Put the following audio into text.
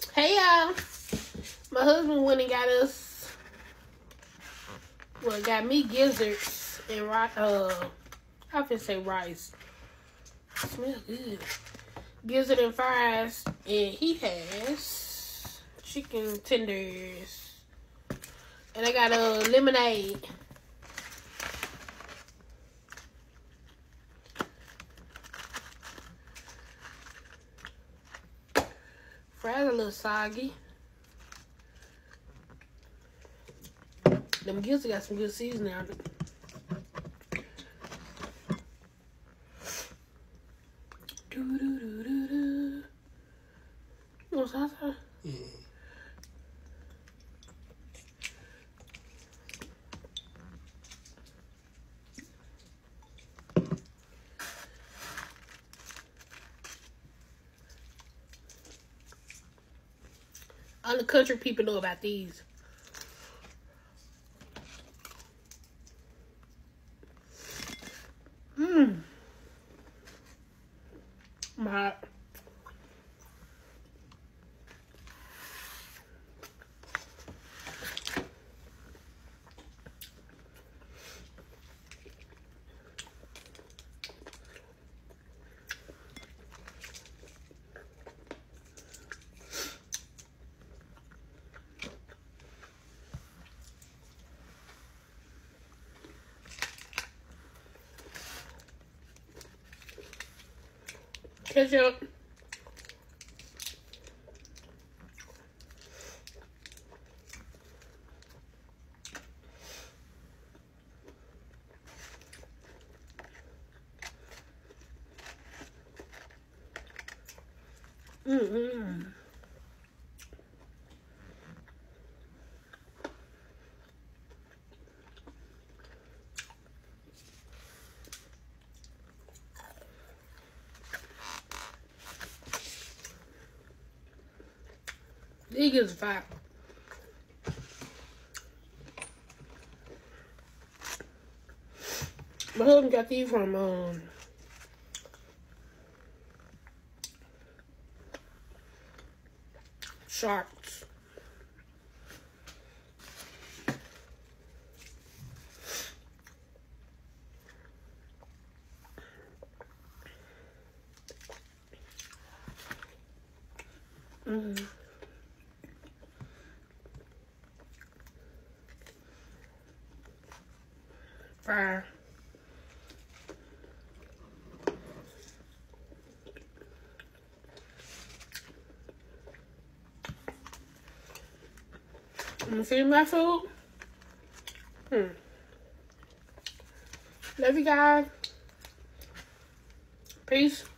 Hey y'all, my husband went and got us, well, got me gizzards and I can say rice. Smell good. Gizzard and fries, and he has chicken tenders, and I got a lemonade. Fries a little soggy. Them gizzards got some good seasoning on it. You want salsa? Yeah. All the country people know about these. My ketchup. These is fat. My husband got these from Sharks. Fire. I'm gonna feed my food. Love you guys. Peace.